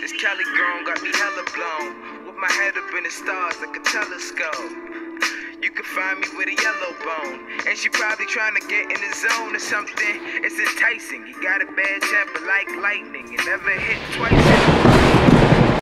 This Cali girl got me hella blown, with my head up in the stars like a telescope. You can find me with a yellow bone, and she probably trying to get in the zone or something. It's enticing, you got a bad temper like lightning, it never hit twice.